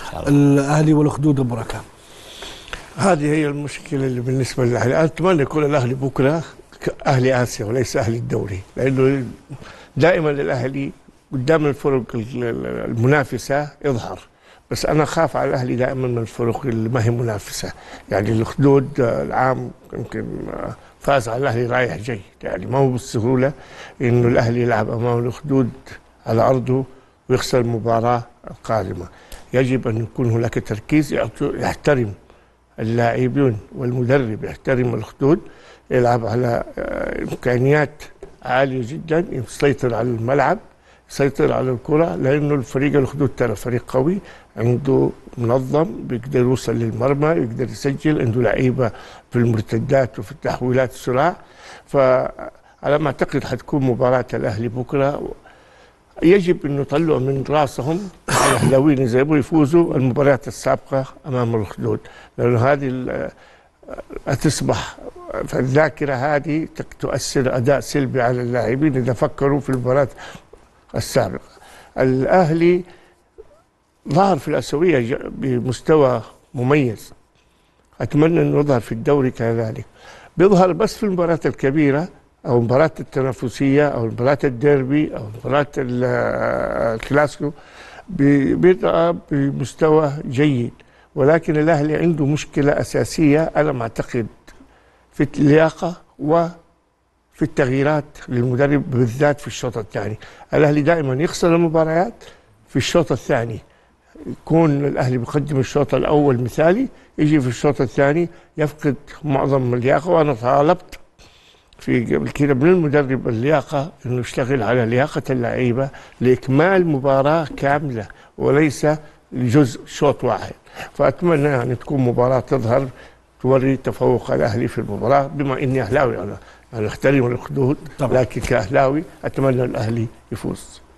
الاهلي والأخدود ابو ركان. هذه هي المشكله اللي بالنسبه للاهلي. انا اتمنى يكون الاهلي بكره اهلي اسيا وليس اهلي الدوري، لانه دائما الاهلي قدام الفرق المنافسه يظهر، بس انا خاف على الاهلي دائما من الفرق اللي ما هي منافسه. يعني الأخدود العام يمكن فاز على الاهلي رايح جاي، يعني ما هو بالسهوله انه الاهلي يلعب امام الأخدود على ارضه ويخسر المباراه القادمه. يجب ان يكون هناك تركيز، يحترم اللاعبين والمدرب، يحترم الأخدود، يلعب على امكانيات عاليه جدا، يسيطر على الملعب، يسيطر على الكره، لانه الفريق الأخدود ترى فريق قوي، عنده منظم، بيقدر يوصل للمرمى، يقدر يسجل، عنده لعيبه في المرتدات وفي التحويلات السرعه. فعلى ما اعتقد حتكون مباراه الاهلي بكره يجب انه يطلعوا من راسهم الاهلاويين اذا يبغوا يفوزوا المباريات السابقه امام الأخدود، لانه هذه تصبح في الذاكره، هذه تؤثر اداء سلبي على اللاعبين اذا فكروا في المباراه السابقه. الاهلي ظهر في الاسيويه بمستوى مميز، اتمنى انه يظهر في الدوري كذلك. بيظهر بس في المباريات الكبيره او المباراه التنافسيه او مباراه الديربي او مباراه الكلاسيكو، بيبقى بمستوى جيد. ولكن الاهلي عنده مشكله اساسيه انا معتقد في اللياقه وفي التغييرات للمدرب، بالذات في الشوط الثاني. الاهلي دائما يخسر المباريات في الشوط الثاني، يكون الاهلي بيقدم الشوط الاول مثالي، يجي في الشوط الثاني يفقد معظم اللياقه. وانا طالبت في قبل كده من المدرب اللياقه انه يشتغل على لياقه اللعيبه لاكمال مباراه كامله وليس جزء شوط واحد. فاتمنى يعني تكون مباراه تظهر توري تفوق الاهلي في المباراه، بما اني اهلاوي انا احترم الأخدود، لكن كاهلاوي اتمنى الاهلي يفوز.